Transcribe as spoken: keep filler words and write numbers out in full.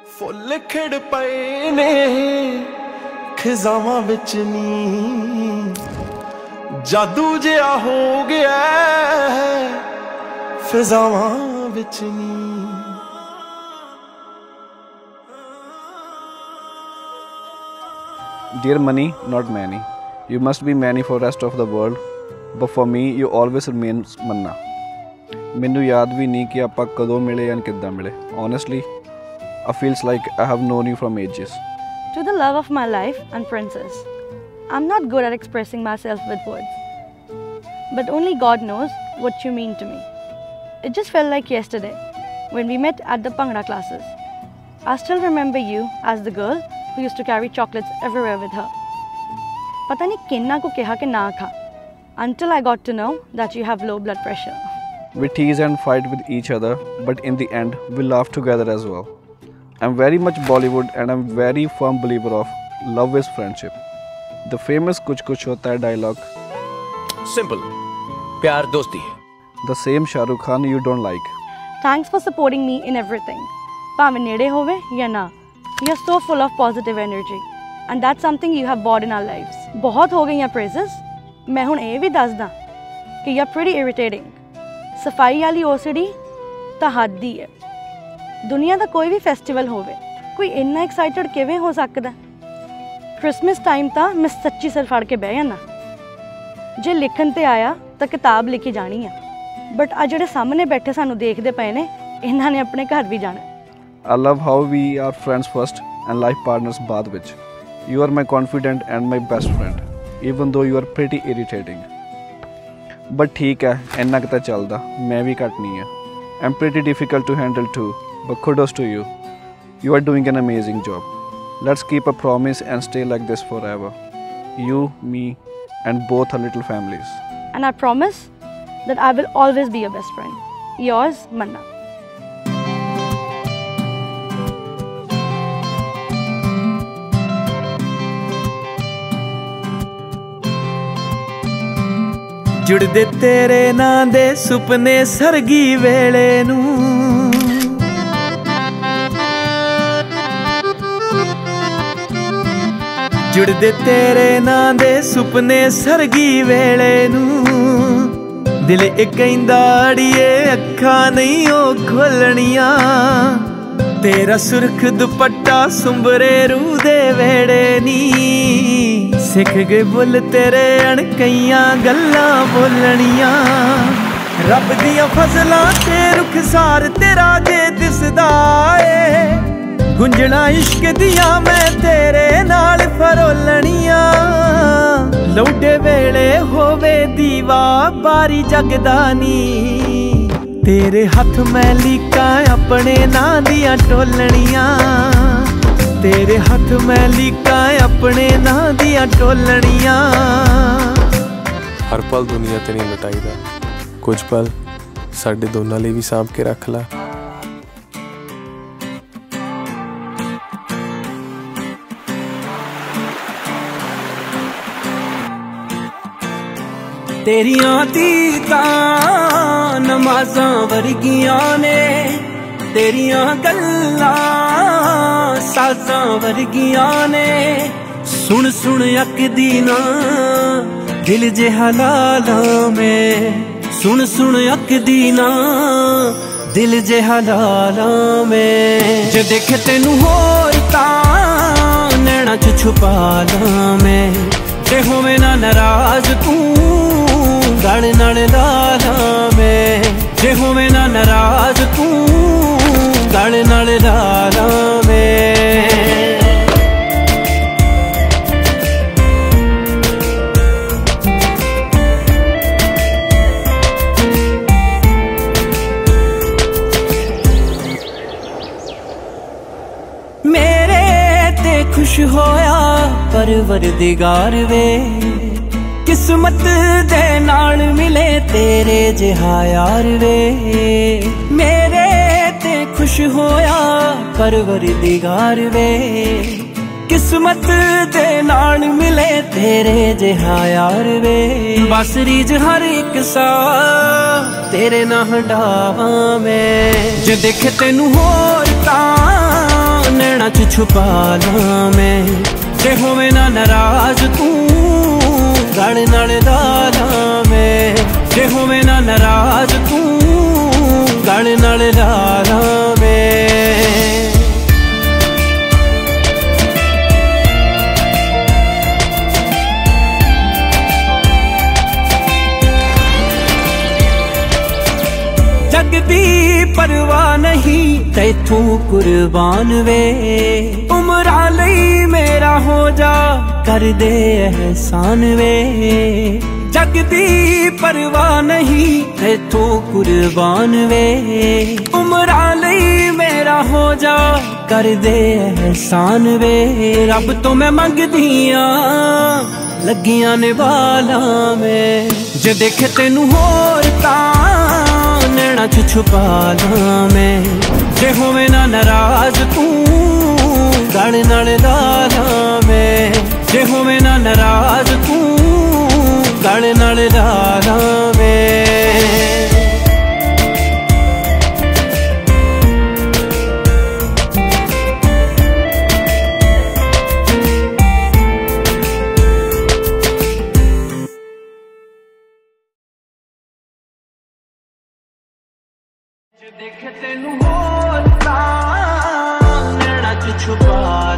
Full खिड़ पए ने खिजावां विच नी, जादू जिहा हो गया फिजावां विच नी। Dear money, not many. You must be many for rest of the world, but for me, you always remain Manna. मैनू याद भी नहीं कि आपां कदों मिले या किद्दां मिले. Honestly, I feels like I have known you from ages. To the love of my life and princess, I'm not good at expressing myself with words, but only God knows what you mean to me. It just felt like yesterday when we met at the Bhangra classes. I still remember you as the girl who used to carry chocolates everywhere with her. Pata nahi kinna ko keha ke na kha, until I got to know that you have low blood pressure. We tease and fight with each other, but in the end, we laugh together as well. I'm very much Bollywood and I'm very firm believer of love is friendship. The famous Kuch Kuch Hota Hai dialogue. Simple. Pyar dosti hai. The same Shah Rukh Khan you don't like. Thanks for supporting me in everything. Bhaਵੇਂ nede hove ya na. You're so full of positive energy. And that's something you have brought in our lives. बहुत हो गईयां praises. मैं हुण ਇਹ ਵੀ ਦੱਸਦਾ कि you're pretty irritating. सफाई वाली O C D ਤਾਂ ਹੱਦ ਹੀ ਹੈ। दुनिया का कोई भी फैसटिवल होवे, कोई इन्ना एक्साइटेड किवें हो सकता? क्रिसमस टाइम तो मैं सच्ची सिर फड़ के बह जाना। जे लिखण ते आया तो किताब लिखी जानी है, बट आ जिहड़े सामने बैठे सानू देखदे पए ने, इन्हां ने अपने घर भी जाना। I love how we are friends first and life partners baad vich. You are my confidant and my best friend, even though you are pretty irritating. But ठीक है, इन्ना कि तां चलदा, मैं भी घट नहीं है। I'm pretty difficult to handle too. But kudos to you. You are doing an amazing job. Let's keep a promise and stay like this forever. You, me, and both our little families. And I promise that I will always be your best friend. Yours, Manna. जुड़दे तेरे नां दे सुपने सरगी वेले नूं, जुड़दे तेरे नां दे सुपने सरगी वेले नूं, दिल इक कहंदा अड़िए अखां नहीं ओ खोलणियां, तेरा सुरख दुपट्टा सुंबरे रूह दे वेड़े नी, सिख गए बुल तेरे अणकईयां गल्लां बोलणियां, रब दियां फजलां ते रुखसार तेरा जे दिसदा ए, गुंजना इश्क दियां मैं तेरे नाल फरोलणियां, लौडे वेले होवे दीवा बारी जगदानी, तेरे हथ मैं लीकां अपने नां दियां टोलणियां, तेरे हथ मैं लीकां अपने नां दियां टोलणियां। हर पल दुनिया ते नहीं लुटाईदा, कुछ पल साडे दोनां लई भी सांभ के रख ला। तेरियां दीदां नमाज़ां वर्गियां ने, तेरियां गल्लां साज़ां वर्गियां ने, सुन सुन अकदी ना दिल जिहा लालां में, सुन सुन अकदी ना दिल जिहा लालां में, जे देखे तेनू होर तां नैना च छुपा लां मैं, जे होवे ना नाराज तू गल नाल लाला मैं, जे होवे ना नाराज तू गल नाल लाला मैं। मेरे ते खुश होया परवरदिगार वे, किस्मत दे नाल मिले तेरे जिहा यार वे, मेरे ते खुश होया परवरदिगार वे, किस्मत दे नाल मिले तेरे जिहा यार वे, बस रीज हर एक सा तेरे ना हटावा मैं, जे देखे तेनू होर तां छुपा ला मैं, जे होवे ना नाराज तू गल नाल ला ला मैं, जे होवे ना नाराज तू गल नाल ला ला मैं। जग दी परवाह नहीं तैथू कुर्बान वे, उमरा लई मेरा हो जा कर दे एहसान वे। जग दी परवाह नहीं तैथू कुर्बान वे, उमरा लई मेरा हो जा कर दे एहसान वे। रब तो मैं मंगदियां लगियां ने बाला में, जे देखे तेनू होर तां नैना च छुपा ला मैं, जे होवे ना नाराज तू गल नाल ला ला मैं, जे होवे ना नाराज तू गल नाल ला ला मैं। देखे तेनू होर तां नैना च छुपा